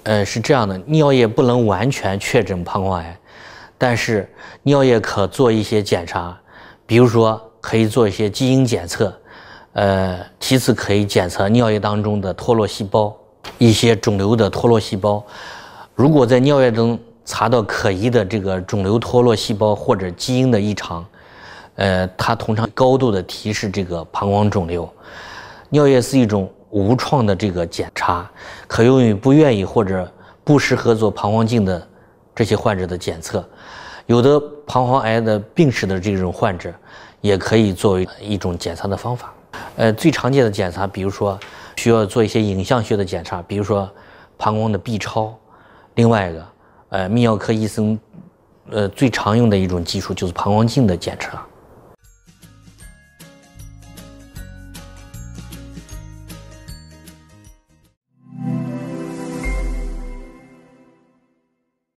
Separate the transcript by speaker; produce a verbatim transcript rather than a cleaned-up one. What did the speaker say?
Speaker 1: 呃，是这样的，尿液不能完全确诊膀胱癌，但是尿液可做一些检查，比如说可以做一些基因检测，呃，其次可以检测尿液当中的脱落细胞，一些肿瘤的脱落细胞。如果在尿液中查到可疑的这个肿瘤脱落细胞或者基因的异常，呃，它通常高度的提示这个膀胱肿瘤。尿液是一种无创的这个检查，可用于不愿意或者不适合做膀胱镜的这些患者的检测。有的膀胱癌的病史的这种患者，也可以作为一种检查的方法。呃，最常见的检查，比如说需要做一些影像学的检查，比如说膀胱的 B 超。另外一个，呃，泌尿科医生，呃，最常用的一种技术就是膀胱镜的检查。